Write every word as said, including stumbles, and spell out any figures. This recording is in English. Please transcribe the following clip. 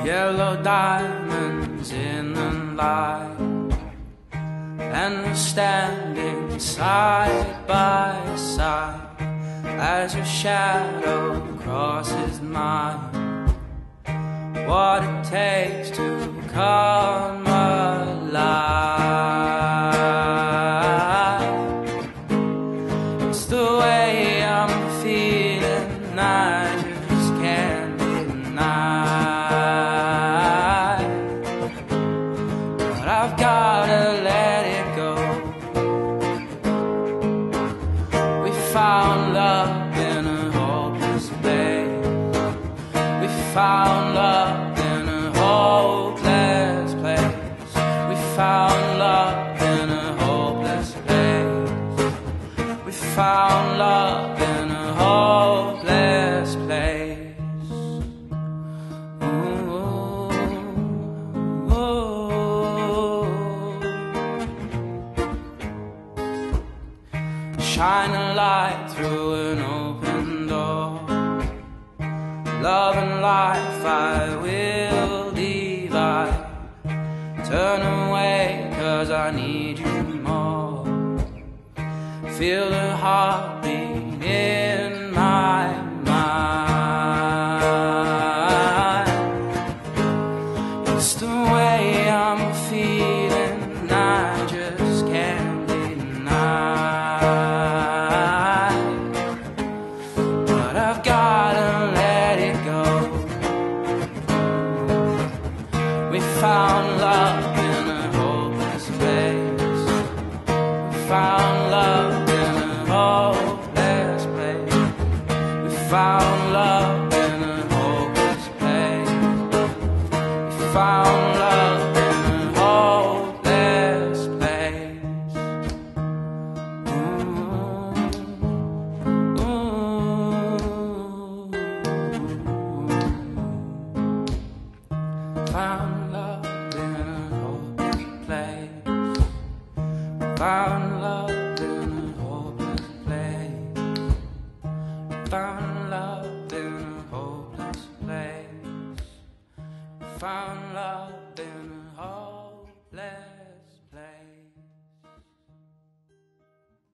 yellow diamonds in the light, and we're standing side by side as your shadow crosses mine. What it takes to come alive, it's the way I'm feeling, I just can't deny. But I've gotta let it go. We found love in a hopeless place. We found love in a hopeless place. We found love in a hopeless place. We found love in a hopeless place. Ooh, ooh. Shine a light through an open door. Love and life I will divide. Turn away cause I need you more. Feel the heartbeat in my mind. It's the way I'm feeling, I just can't deny. But I've gotta let it go. We found love in a hopeless place. We found love in a hopeless place. We found love in a hopeless place. We found love in a hopeless place. Ooh, ooh. Found love in a hopeless place. Found love in a hopeless place. Found love in a hopeless place. Found love.